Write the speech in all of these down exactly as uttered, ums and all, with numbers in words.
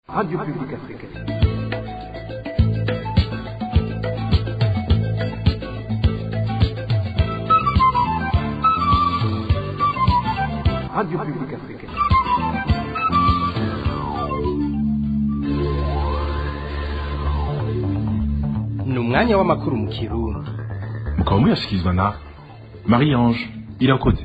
Radio Publique Africaine. Radio Publique Africaine. Ni umwanya w'amakuru mu Kirundi. Mukaba muyashyikirizwa na Marie-Ange Irakoze.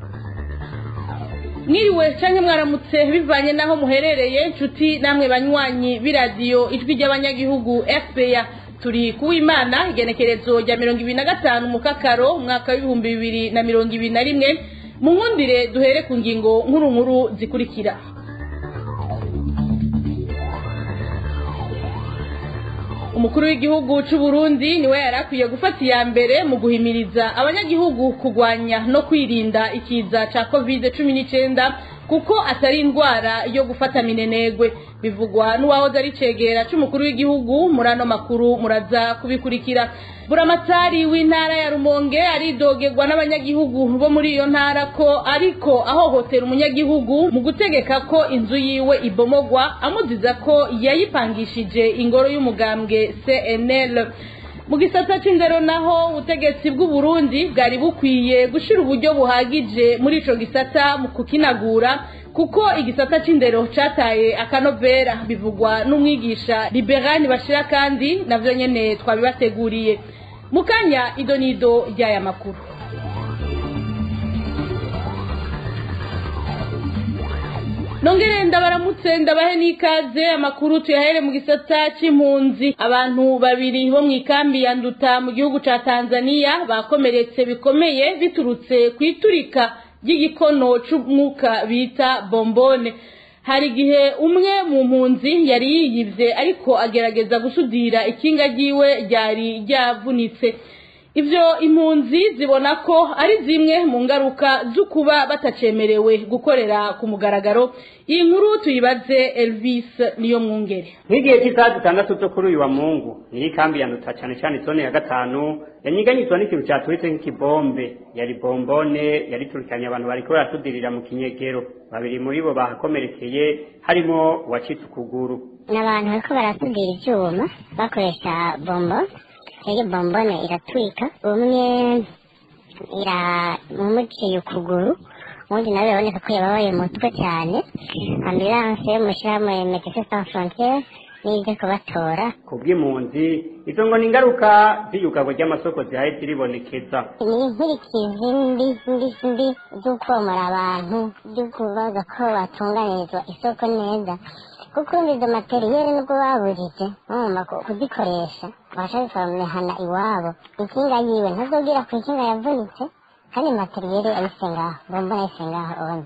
Mwiriwe canke mwaramutse bivanye naho muherereye nshuti namwe banywanyi b'iradiyo ijwi ry'abanyagihugu F P A. Turi kuw'Imana igenekerezo rya mirongo ibiri na gatanu mu Kakaro umwaka w'ibihumbi bibiri na mirongo ibiri na rimwe. Mu nkundire duhere ku ngingo nkuru nkuru zikurikira. Umukuru w'igihugu c'u Burundi niwe yarakwiye gufata iya mbere mu guhimiriza abanyagihugu kugwanya no kwirinda ikiza ca covid cumi n'icenda kuko atari indwara yo gufata minenegwe. Bivugwa n'uwahoze ari cegera c'umukuru w'igihugu. Muri ano makuru muraza kubikurikira. Buramatari w'intara ya Rumonge aridogerwa n'abanyagihugu bo muri iyo ntara ko ariko ahohotera umunyagihugu mu gutegeka ko inzu yiwe ibomogwa amuziza ko yayipangishije ingoro y'umugambwe C N L. Mu gisata c'indero naho ubutegetsi bw'u Burundi bwari bukwiye gushira uburyo buhagije muri ico gisata mu kukinagura kuko igisata c'indero cataye akanovera. Bivugwa n'umwigisha Liberani Bashira kandi navyo nyene twabibateguriye. Mukanya idonido ry'aya makuru. Nongere ndabaramutse ndabahe n'ikaze. Amakuru tuyahere mu gisata c'impunzi. Abantu babiri bo mwikambi ya Nduta mu gihugu ca Tanzania bakomeretse bikomeye biturutse kwiturika ry'igikono c'umwuka bita bombone. Hari gihe umwe mu mpunzi yari yiyivye ariko agerageza gusudira ikinga ryiwe ryari ryavunitse. Ivyo impunzi zibona ko ari zimwe mu ngaruka z'ukuba batacemerewe gukorera ku mugaragaro. Iyi nkuru tuyibaze Elvis niyo mwungere. N'igihe cy'isaha zitandatu zo kuri uyu wa Mungu ni kambi ya Nduta cyane cyane zone ya gatanu yanyiganyizwa n'ikintu cyaturitse nk'ikibombe. Yari bombone yari turikanye abantu bariko barasudirira mu kinyegero. Babiri muri bo bahakomerekeye harimo uwacitse ukuguru. N'abantu bariko barasudira ivyuma bakoresha bombo. Iyo bombone iratwika umwe iramumuciye ukuguru undi nawe baboneka ko yababaye umutwe cyane. Ambulance yo mushirahamwe Médecins Sans Frontières nije kubatora. Kubw'impunzi izo ngo ni ingaruka z'iyugagwa ry'amasoko zihaye ziribonekeza. Ni inkurikizi mbi mbi mbi z'ukomora abantu by'ukubaza ko batunganirizwa isoko neza kuko izo materiyeri nubwo babujije mumva ko kuzikoresha bashaka kumehana iwabo. Ikinga yiwe ntazogira ku ikinga yavunitse kandi materiyeri ayisenga bomba ayisenga on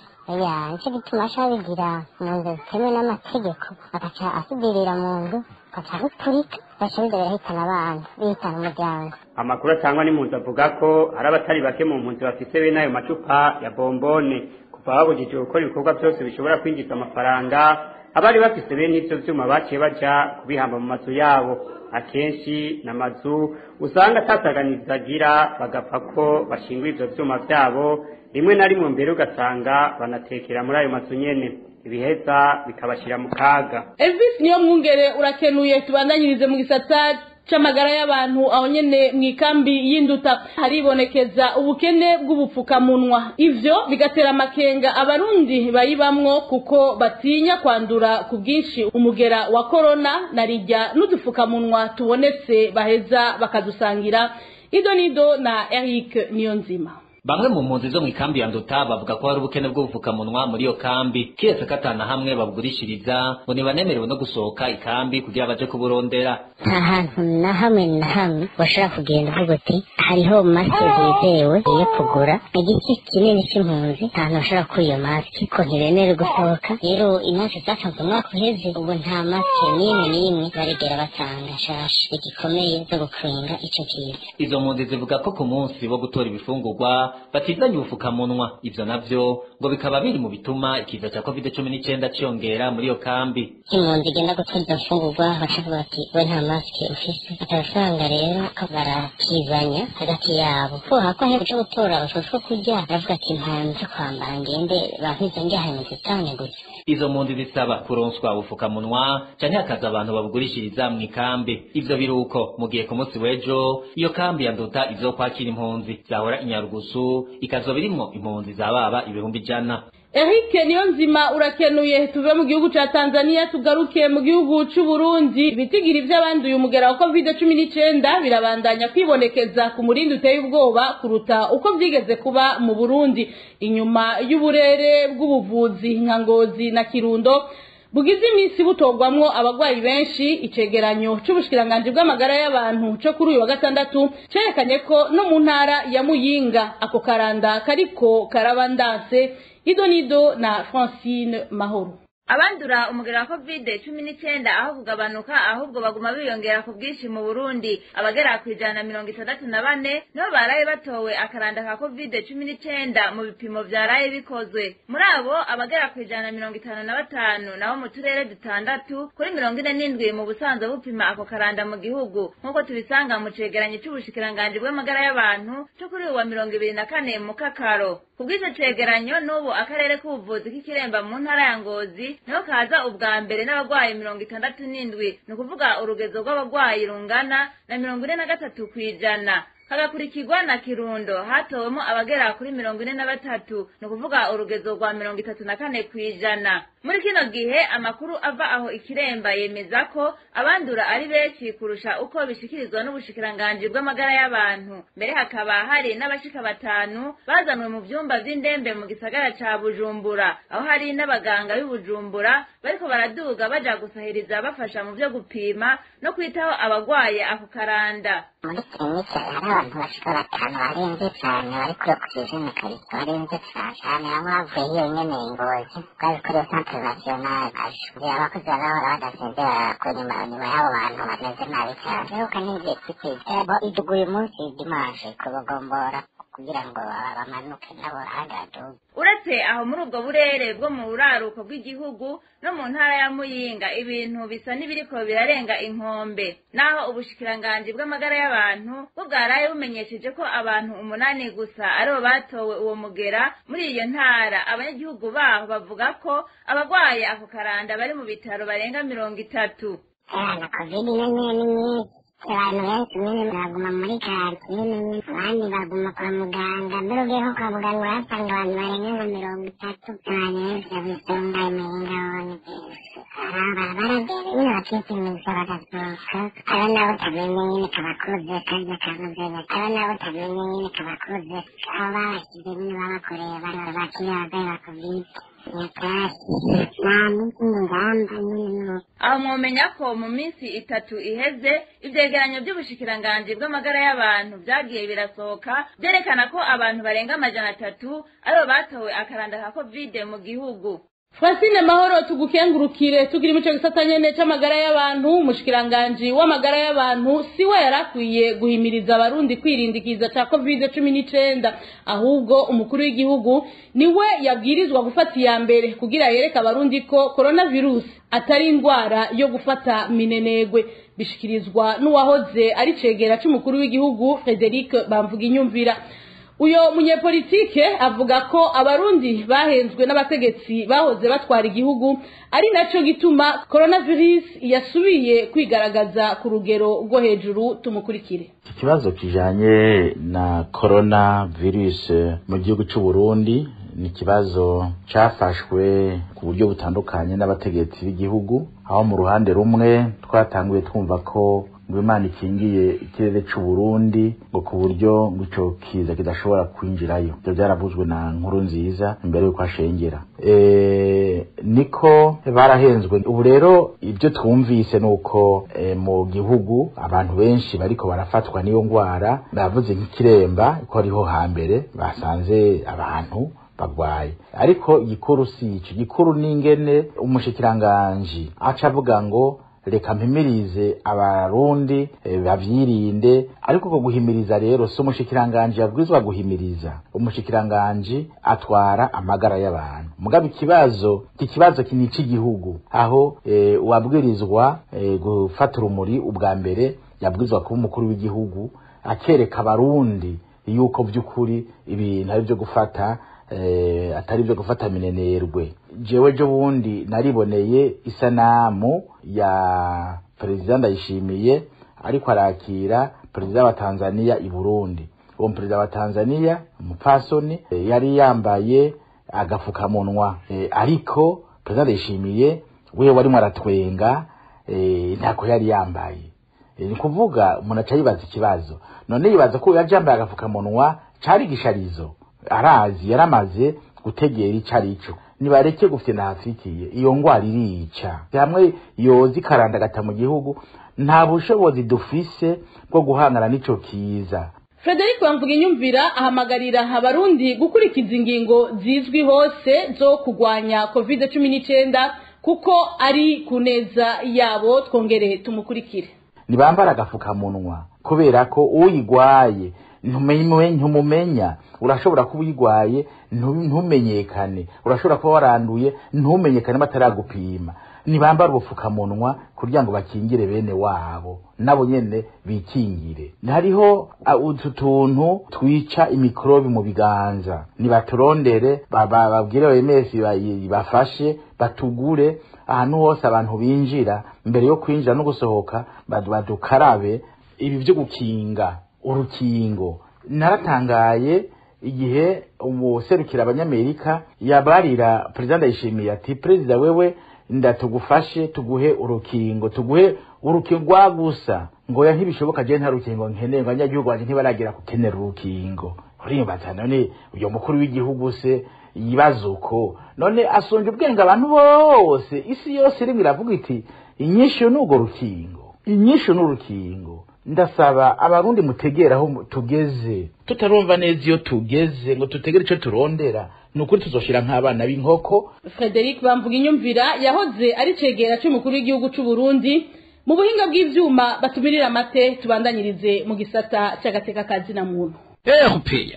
ya nicyo gituma ashabigira mu nzu zitemewe n'amategeko agaca asudirira mu nzu agaca guturika bashabida barahitana abantu bihitana umuryango. Amakuru atangwa n'impunzi avuga ko hari abatari bake mu mpunzi bafise bene ayo macupa ya bombone kuva babujije gukora ibikorwa byose bishobora kwinjiza amafaranga. Abari bafise bene ivyo vyuma baciye baja kubihamba mu mazu yabo. Akenshi n'amazu usanga atasaganiza agira bagapfa ko bashingwa ivyo vyuma vyabo. Rimwe na rimwe mbere ugasanga banatekera muri ayo mazu nyene ibiheza bikabashira mu kaga. Elvis niyo mwungere urakenuye. Tubandanyirize mu gisata c'amagara y'abantu aho nyene mwikambi y'Induta haribonekeza ubukene bw'ubupfukamunwa. Ivyo bigatera amakenga abarundi bayibamwo kuko batinya kwandura ku bwinshi umugera wa corona narijya n'udupfukamunwa tubonetse baheza bakadusangira. Idonido na Eric Niyonzima. Bamwe mu mpunzi zo mu ikambi ya Nduta bavuga ko hari ubukene bw'ubupfukamunwa muri iyo kambi kiretse katana hamwe babugurishiriza ngo ntibanemerewe no gusohoka ikambi kugira baje kuburondera. Nta hantu na hamwe na hamwe bashobora kugenda uvuga uti hariho maske zizewe yo kugura. Igice kinini c'impunzi nta hantu bashobora kuri iyo maske ko ntibemerewe gusohoka. Rero imaze zatanzwe umwaka uheze ubu nta maske n'imwe n'imwe barigera batanga shasha igikomeye zo gukinga ico kiza. Izo mpunzi zivuga ko ku munsi wo gutora ibifungurwa batizanye ubufukamunwa. Ivyo navyo ngo bikaba biri mu bituma ikiza ca covid cumi n'icenda ciyongera muri iyo kambi. Impunzi igenda gutuza mfungurwa bakavuga bati we nta masike ufise, akabasanga rero barakizanya hagati yabo ko hako aheruka cyo gutora ushobora kurya aravuga ati ntanze kwambara ngende bahize njyahaye mu zitane gusa. Izo mpunzi zisaba kuronswa ubufukamunwa canke hakaza abantu babugurishiriza mu ikambi. Ivyo biruko mu gihe ku munsi w'ejo iyo kambi ya Nduta izokwakira impunzi zahora inyarugusu ikazoba irimwo impunzi zababa ibihumbi ijana. Eric Niyonzima urakenuye. Tuve mu gihugu ca Tanzania tugaruke mu gihugu c'u Burundi. Ibitigiri vy'abanduye umugera wa covid cumi n'icenda birabandanya kwibonekeza ku murindi uteye ubwoba kuruta uko vyigeze kuba mu Burundi, inyuma y'uburere bw'ubuvuzi nka Ngozi na Kirundo bugize iminsi butogwamwo abagwayi benshi. Icegeranyo c'ubushikiranganje bw'amagara y'abantu co kuri uyu wa gatandatu cerekanye ko no mu ntara ya Muyinga ako karanda kariko karabandanse. Idonido na Francine Mahoro. Abandura umugera wa covid cumi n'icenda aho kugabanuka ahubwo baguma biyongera ku bwinshi mu Burundi. Abagera ku ijana na mirongo itandatu na bane nibo baraye batowe akaranda ka covid cumi n'icenda mu bipimo vyaraye bikozwe. Muri abo abagera ku ijana na mirongo itanu na batanu nabo mu turere dutandatu kuri mirongo ine n'indwi mu busanzwe bupima ako karanda mu gihugu, nk'uko tubisanga mu cegeranyo c'ubushikiranganje bw'amagara y'abantu co kuri uwa mirongo ibiri na kane mu Kakaro. Kubw'ico cegeranyo n'ubu akarere k'ubuvuzi k'Ikiremba mu ntara ya Ngozi niho kaza ubwa mbere n'abagwayi mirongo itandatu n'indwi, ni ukuvuga urugezo rw'abagwayi rungana na mirongo ine na gatatu kw'ijana. Hagakurikirwa na Kirundo hatowemo abagera kuri mirongo ine na batatu, ni ukuvuga urugezo rwa mirongo itatu na kane kw'ijana. Muri kino gihe amakuru ava aho Ikiremba yemeza ko abandura ari benshi kurusha uko bishikirizwa n'ubushikiranganje bw'amagara y'abantu. Mbere hakaba hari n'abashika batanu bazanwe mu vyumba vy'indembe mu gisagara ca Bujumbura, aho hari n'abaganga b'Ubujumbura bariko baraduga baja gusahiriza bafasha mu vyo gupima no kwitaho abagwaye ako karanda. Muri klinike hari abantu bashika batanu barenze cane bari kuri oxygene karito barenze cane, bamwe bavuye iyo nyene Ngozi bwari kuri centre national ashuri abakozi barahora badasinzira ku nyuma nyuma y'abo bantu bameze nabi cyane. Rero kanenge kwiteza bo iduguye munsi dimanche kubagombora kugira ngo bamanuke nabo hagadu. Uretse aho muri ubwo burere bwo mu buraruko bw'igihugu no mu ntara ya Muyinga ibintu bisa n'ibiriko birarenga inkombe, naho ubushikiranganje bw'amagara y'abantu bwo bwaraye bumenyesheje ko abantu umunani gusa aribo batowe uwo mugera muri iyo ntara. Abanyagihugu baho bavuga ko abagwaye ako karanda bari mu bitaro barenga mirongo itatu. Na covid nyene abantu benshi nyene baguma muri karantine, abandi baguma kwa muganga. Mbere ugiyeho kwa muganga urahasanga abantu barenga nka mirongo itatu. Abanyesha bisonga Muyinga bone barabara nyene bakipimisha bagasohoka. Aba nabo utamenye nyene kabakuze karya kabuze, aba nabo utamenye nyene kabakuze abo babashyize nyene babakoreye bari bakiriye abagwayi ba covid. Aho mwomenya ko mu minsi itatu iheze ivyegeranyo vy'ubushikiranganje bw'amagara y'abantu vyagiye birasohoka vyerekana ko abantu barenga amajana atatu aribo batowe akaranda ka covid mu gihugu. Francine Mahoro tugukengurukire. Tugira imico gisata nyene c'amagara y'abantu. Umushikiranganje w'amagara y'abantu siwe yarakwiye guhimiriza abarundi kwirindikiza ca covid cumi n'icenda, ahubwo umukuru w'igihugu niwe yabwirizwa gufata iya mbere kugira yereka abarundi ko coronavirus atari indwara yo gufata minenegwe. Bishikirizwa n'uwahoze ari cegera c'umukuru w'igihugu Frederic Bamvuginyumvira. Uyo munyepolitike avuga ko abarundi bahenzwe n'abategetsi bahoze batwara igihugu, ari naco gituma coronavirus yasubiye kwigaragaza ku rugero rwo hejuru. Tumukurikire. Ikibazo kijanye na coronavirus mu gihugu c'u Burundi ni kibazo cafashwe ku buryo butandukanye n'abategetsi b'igihugu, aho mu ruhande rumwe twatanguye twumva ko ngo Imana ikingiye ikirere c'u Burundi ngo ku buryo ico kiza kidashobora kwinjirayo. Ivyo vyaravuzwe na Nkurunziza imbere yuko ashengera. E, niko barahenzwe. Ubu rero ivyo twumvise nuko e, mu gihugu abantu benshi bariko barafatwa niyo ngwara. Bavuze nk'Ikiremba ko ariho hambere basanze abantu bagwaye, ariko igikuru si ico. Igikuru n'ingene umushikiranganje aca avuga ngo reka mpimirize abarundi e, bavyirinde. Ariko ko guhimiriza rero so umushikiranganje yabwirizwa guhimiriza. Umushikiranganje atwara amagara y'abantu, mugabe ikibazo ikibazo kinici igihugu aho e, wabwirizwa e, gufata urumuri ubwa mbere yabwirizwa kuba umukuru w'igihugu akereka abarundi yuko vy'ukuri ibintu ari byo gufata eh, atari byo gufata minenerwe. Jewe jo bundi nariboneye isanamu ya President Ndayishimiye ariko arakira President wa Tanzania i Burundi. Uwo President wa Tanzania umupasoni eh, yari yambaye agafukamunwa eh, ariko President Ndayishimiye we wari mwaratwenga eh, ntako yari yambaye. E, ni kuvuga umuntu acayibaza ikibazo none yibaza ko yajambaye agafukamunwa cari gisharizo arazi yaramaze gutegera icarico. Nibareke gufyena hafitiye iyo ngwara irica hamwe yozi karandagata mu gihugu nta bushobozi dufise bwo guhangana n'ico kiza. Frederic Bamvuginyumvira ahamagarira abarundi gukurikiza ingingo zizwi hose zo kugwanya covid cumi n'icenda kuko ari kuneza yabo. Twongere tumukurikire. Nibambara agafukamunwa kubera ko uyigwaye ntumenye ntumumenya, urashobora kuba uyigwaye ntumenyekane, urashobora kuba waranduye ntumenyekane bataragupima. Nibambara ubufukamunwa kugira ngo bakingire bene wabo nabo nyene bikingire. Hariho utu tuntu twica imikrobi mu biganza, nibaturondere babwire O M S bafashe batugure ahantu hose abantu binjira mbere yo kwinjira no gusohoka badukarabe. Ibi byo gukinga urukingo naratangaye igihe umuserukira abanyamerika yabarira President Ndayishimiye ati President wewe ndatugufashe tuguhe urukingo tuguhe urukingo gusa ngo ya ntibishoboka je nta rukingo nkeneye ngo abanyagihugu banje ntibaragira kukenera urukingo. Urimbaza none uyo mukuru w'igihugu se yibazuko none asonje ubwenge abantu bose isi yose rimwe iravuga iti inyisho nugo rukingo inyisho n'urukingo. Ndasaba abarundi mutegera aho tugeze tutarumva neza iyo tugeze ngo tutegere ico turondera nukuri tuzoshira nk'abana b'inkoko. Frederic Bamvuginyumvira yahoze ari cegera cy'umukuru w'igihugu cy'u Burundi. Mu buhinga bw'ivyuma batumirira amate tubandanyirize mu gisata cy'agateka kazi na muntu. Erupeya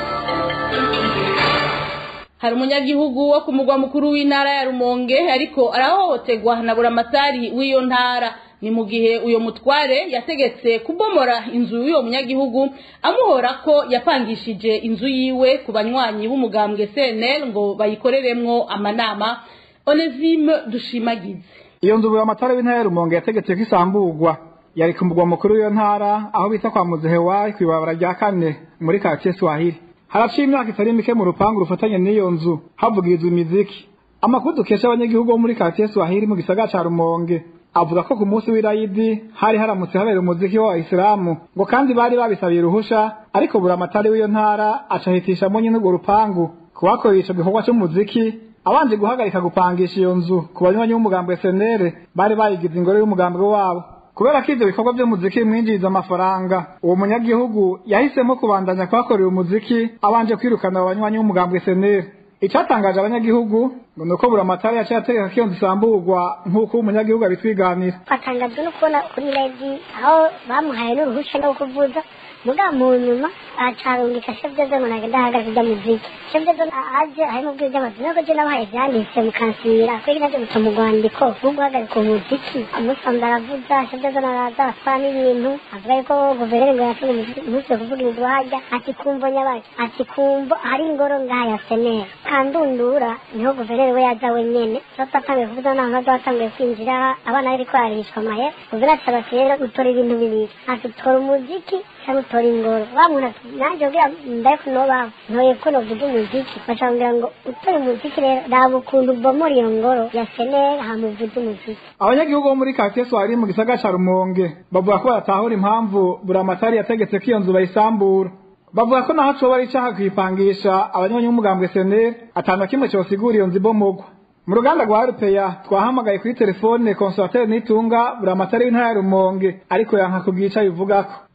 hari umunyagihugu wo ku mugwa mukuru w'intara ya Rumonge ariko arahohoterwa na buramatari w'iyo ntara. Ni mu gihe uyo mutware yategetse kubomora inzu y'uyo munyagihugu amuhora ko yapangishije inzu yiwe ku banywanyi b'umugambwe C N L ngo bayikoreremwo amanama. Onesime Dushimagize. Iyo nzu buramatari w'intara ya Rumonge yategetse ko isambugwa yari ku mugwa mukuru w'iyo ntara aho bita kwa Muzehewa kwibabara rya kane muri quartier Swahili. Haraciye imyaka itari mike mu rupangu rufatanye n'iyo nzu havugirizwa imiziki. Amakuru dukesha abanyagihugu bo muri quartier Swahili mu gisagara ca Rumonge avuga ko ku munsi w'irayidi hari haramutse habera umuziki w'Abayisilamu ngo kandi bari babisabiye ruhusha ariko buramatari w'iyo ntara acahitisha mu nyine urwo rupangu kubakoresha igikorwa cy'umuziki abanje guhagarika gupangisha iyo nzu ku banywanyi b'umugambwe S N L bari bayigize ingoro y'umugambwe wabo. Kubera ko ivyo bikorwa by'umuziki mwinjiriza amafaranga uwo munyagihugu yahisemo kubandanya kwakorera umuziki abanje kwirukana abanywanyi b'umugambwe S N L. Icatangaje abanyagihugu ngo nuko buramatari yaciye ategeka ko iyo nzu isambugwa nk'uko umunyagihugu abitwiganira. Atangajwe no kubona kuri redi aho bamuhaye n'uruhusha no kuvuza muga mu nyuma acarungika chef de zone nagenda hagaze bya muziki. Chef de zone aje harimo bwije amazina ko je nabahaye byanditse mukansira ko iraje mu Rwandiko vuga hagaze ku muziki amusanda aravuza chef de zone araza afana ibintu avuga ko guverineri ngo yatumye umunsi wo kuvuga inzu hajya ati kumva nyabaye ati kumva hari ingoro ngaya senera kandundura niho guverineri we yaza wenyene sasa tange kuvuza naho azatangiye kwinjira abana bari kwarishwa maye guverineri cyabasera gutora ibintu bibiri ati tora umuziki cyangwa utora ingoro bamuna naje ugira ndako no ba ntoye ko no vuga umuziki bacambira ngo utora umuziki rero rabo kuntu bomora iyo ngoro ya senera hamuvuza umuziki. Abanyagihugu bo muri quartier Swahili mu gisagara ca Rumonge bavuga ko batahura impamvu buramatari yategetse ko iyo nzu bayisambura. Bavuga ko naho cyo bari cyaha kwipangisha abanywanyi b'umugambwe S N L atanu kimwe cyo sigura iyo nzu bomogwa. Mu ruganda rwa Rupeya twahamagaye kuri telefone Consolateur Nitunga buramatari w'intara ya Rumonge ariko yanka kugica bivugako.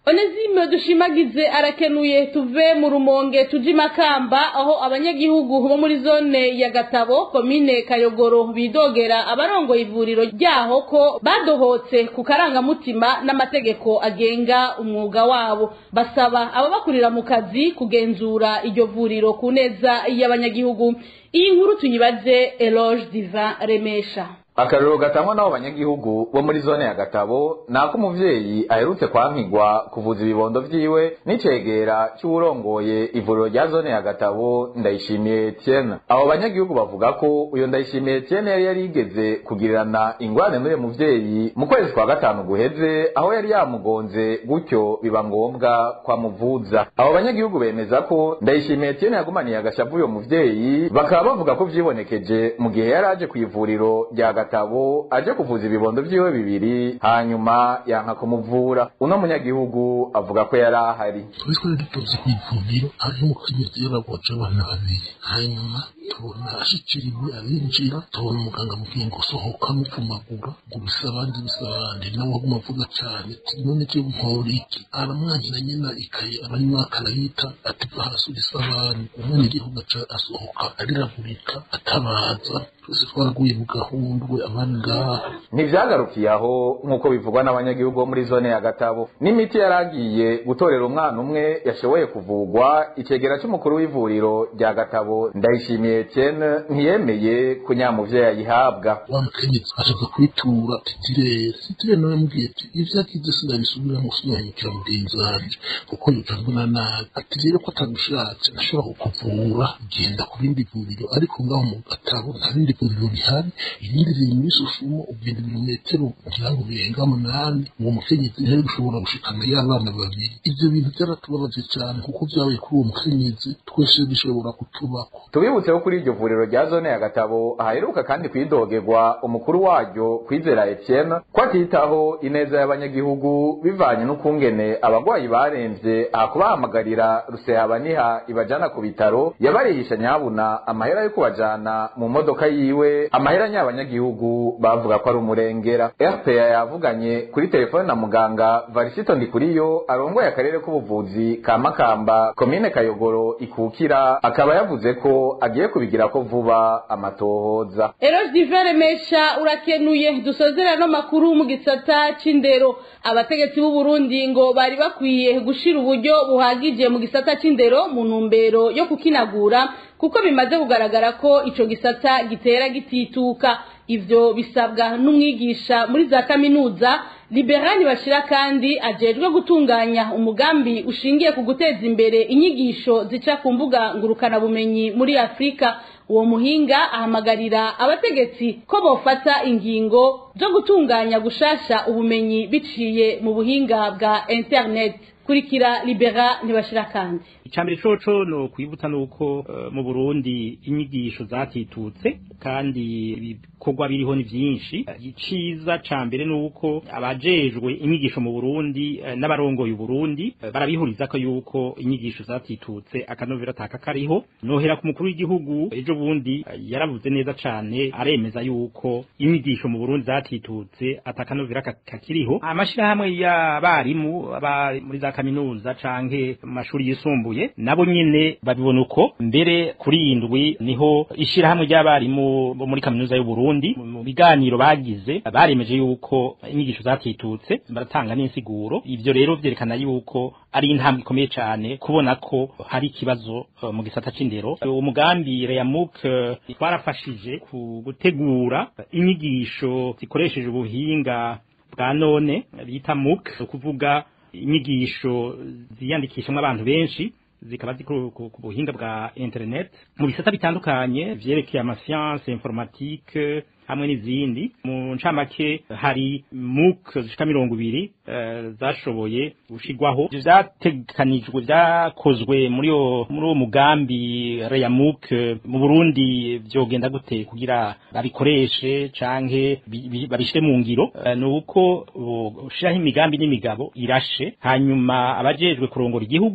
Onezime dushimagize arakenuye tuve mu Rumonge tuje Makamba aho abanyagihugu bo muri zone ya Gatabo komine Kayogoro bidogera abarongo ivuriro ryaho ko badohotse ku karangamutima n'amategeko agenga umwuga wabo basaba abo bakurira mu kazi kugenzura iryo vuriro ku neza y'abanyagihugu. Iyi nkuru tunyibaze Eloge Divin Remesha. Akarero gatangwa n'abo banyagihugu bo muri zone ya Gatabo nako umuvyeyi aherutse kwankigwa kuvuza ibibondo vyiwe n'icegera cy'urongoye ivuriro rya zone ya Gatabo Ndayishimiye Etienne. Abo banyagihugu bavuga ko uyo Ndayishimiye Etienne yari yarigeze kugirirana ingwane n'uyo muvyeyi mu kwezi kwa gatanu guheze aho yari yamugonze gutyo biba ngombwa kwa muvuza. Abo banyagihugu bemeza ko Ndayishimiye Etienne yagumaniye agashavu uyo muvyeyi bakaba bavuga ko vyibonekeje mu gihe yari aje kwivuriro rya Gatabo aje kuvuza ibibondo vyiwe bibiri hanyuma yanka kumuvura. Uno munyagihugu avuga ko yari ahari. Twari dutoze kwivuriro hanyuma umukenyezi yaragoje abana babiri hanyuma tubona ashikiriwe abinjira tubona umuganga mubwiye ngo sohoka mupfumagura ngo bisa abandi bisa abandi nawe aguma avuga cyane none cyo nkora iki aramwangira nyina ikaye abanyamwaka arayita ati bahasubisa abantu umwe igihugu asohoka ariragurika atabaza twese twaraguye mu gahundwe abandi ngaha. Ntivyagarukiye aho nk'uko bivugwa n'abanyagihugu bo muri zone ya Gatabo n'imiti yaragiye gutorera umwana umwe yashoboye kuvugwa. Icegera cy'umukuru w'ivuriro rya Gatabo Ndayishimiye Etienne ntiyemeye kunyamuvye yayihabwa. Wa mukenyezi ashaka kwitura titirere titirere nawe mubwiye ati ivyo akize sindabisubira mu sinahemukira mugenzi wanje kuko yutambona nabi ati rero ko atagushatse nashobora kukuvura genda ku bindi vuriro ariko ngaho mu Gatabo nta bindi vuriro bihari irindi riri muri Susumo ugenda ibirometero kugira ngo birenga munani uwo mukenyezi ntari gushobora gushikana y'abana babiri. Ivyo bintu byaratubabaje cyane kuko vyabaye kuri uwo mukenyezi twese bishobora kutubako. Tubibutse ko kuri iryo vuriro rya zone ya Gatabo aheruka kandi kwidogerwa umukuru waryo Kwizera Etienne ko atitaho ineza y'abanyagihugu bivanye n'ukungene abagwayi baremvye akubahamagarira Rusehabaniha ibajana ku bitaro yabarihisha nyabuna amahera yo kubajana mu modoka yiwe amahera y'abanyagihugu bavuga ko ari umurengera. R P A yavuganye kuri telefone na muganga Varisito Ndikuriyo arongoye akarere k'ubuvuzi ka Makamba komine Kayogoro ikukira akaba yavuze ko agiye kubigira ko vuba amatohoza. Eroge Divere Mesha urakenuye dusozera no makuru mu gisata c'indero. Abategetsi b'u Burundi ngo bari bakwiye gushira uburyo buhagije mu gisata c'indero mu ntumbero yo kukinagura kuko bimaze kugaragara ko ico gisata gitera gitituka. Ivyo bisabwa n'umwigisha muri za kaminuza Liberani bashira kandi ajejwe gutunganya umugambi ushingiye ku guteza imbere inyigisho zica ku mbuga ngurukana bumenyi muri Afrika. Uwo muhinga ahamagarira abategetsi ko bofata ingingo zo gutunganya gushasha ubumenyi biciye mu buhinga bwa internet. Kurikira Libera ntibashira kandi. Icambere coco no kwibutsa nuko uh, mu Burundi inyigisho zatitutse kandi ibikorwa biriho ni vyinshi. Iciza cambere nuko abajejwe inyigisho mu Burundi uh, n'abarongoye Burundi uh, barabihuriza ko yuko inyigisho zatitutse akanovera taka kariho. Nohera ku mukuru w'igihugu ejo bundi uh, yaravuze neza cane aremeza yuko inyigisho mu Burundi zatitutse atakanovera kakiriho. Amashira hamwe y'abarimu aba muri za kaminuza canke mashuri yisumbuye nabo nyene babibona uko mbere kuri indwi niho ishira hamwe ry'abarimu bo muri kaminuza y'u Burundi mu biganiro bagize baremeje yuko inyigisho zatitutse baratanga n'insiguro. Ivyo rero vyerekana yuko ari intambwe ikomeye cyane kubona ko hari ikibazo uh, mu gisata c'indero. Umugambi Reyamuk uh, twarafashije ku gutegura inyigisho zikoresheje ubuhinga bwa none bita M U C kuvuga inyigisho ziyandikishamo abantu benshi zikaba zikuru ku buhinga bwa internet mu bisata bitandukanye vyerekeye ama science informatique hamwe n'izindi. Mu ncamake hari M U C zishika mirongo ibiri uh, zashoboye gushigwaho vyatekanijwe vyakozwe muri yo muri uwo mugambi Reyamuk mu Burundi vyogenda gute kugira babikoreshe canke babishire mu ngiro. Uh, nuko ushiraho imigambi n'imigabo irashe hanyuma abajejwe kurongora igihugu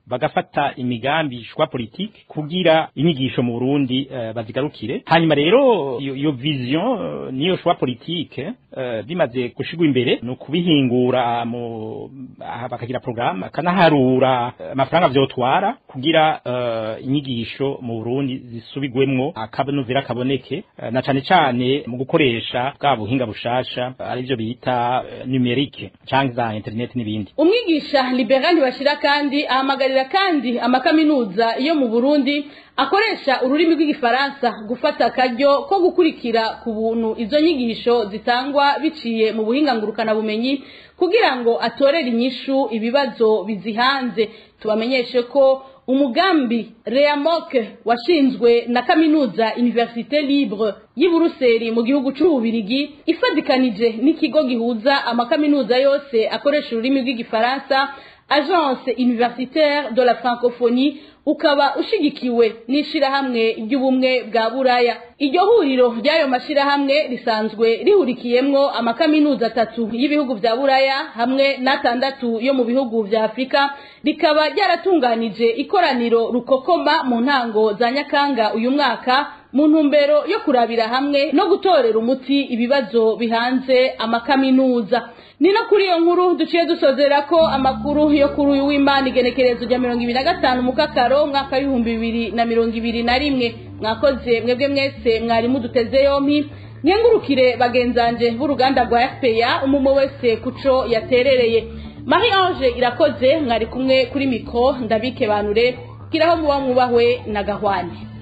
bagafata imigambi shwa politique kugira inyigisho mu Burundi uh, bazigarukire hanyuma rero iyo, iyo vision uh, niyo shwa politique uh, bimaze gushigwa imbere no kubihingura mu bakagira programme kanaharura amafaranga uh, vyotwara kugira uh, inyigisho mu Burundi zisubigwemwo akabanuvira kaboneke uh, na cane cane mu gukoresha bwa buhinga bushasha uh, ari byo bita uh, numerique canke za internet n'ibindi. Umwigisha Liberandi bashira kandi ahamagarira kandi amakaminuza yo mu Burundi akoresha ururimi rw'igifaransa gufata akaryo ko gukurikira ku buntu izo nyigisho zitangwa biciye mu buhinga ngurukana bumenyi kugira ngo atorere inyishu ibibazo bizihanze. Tubamenyeshe ko umugambi Reamok washinzwe na kaminuza Université Libre y'Iburuseli mu gihugu c'Ububirigi ifadikanije n'ikigo gihuza amakaminuza yose akoresha ururimi rw'igifaransa Agence Universitaire de la Francophonie ukaba ushigikiwe n'ishirahamwe ry'ubumwe bwa Buraya. Iryo huriro ry'ayo mashirahamwe risanzwe rihurikiyemwo amakaminuza atatu y'ibihugu vya Buraya hamwe n'atandatu yo mu bihugu vya Afrika, rikaba ryaratunganije ikoraniro rukokoma mu ntango za Nyakanga uyu mwaka mu ntumbero yo kurabira hamwe no gutorera umuti ibibazo bihanze amakaminuza. Ni no kuri iyo nkuru duciye dusozera ko amakuru yo kuri uyu w'Imana igenekerezo rya mirongo ibiri na gatanu mu Kakaro mwaka w'ibihumbi bibiri na mirongo ibiri na rimwe. Mwakoze mwebwe mwese mwari muduteze yompi, nkengurukire bagenzanje b'uruganda rwa F P A umumo wese kuco yaterereye. Marie Ange irakoze mwari kumwe kuri mikro ndabike banure kiraho muba mwubahwe na Gahwane.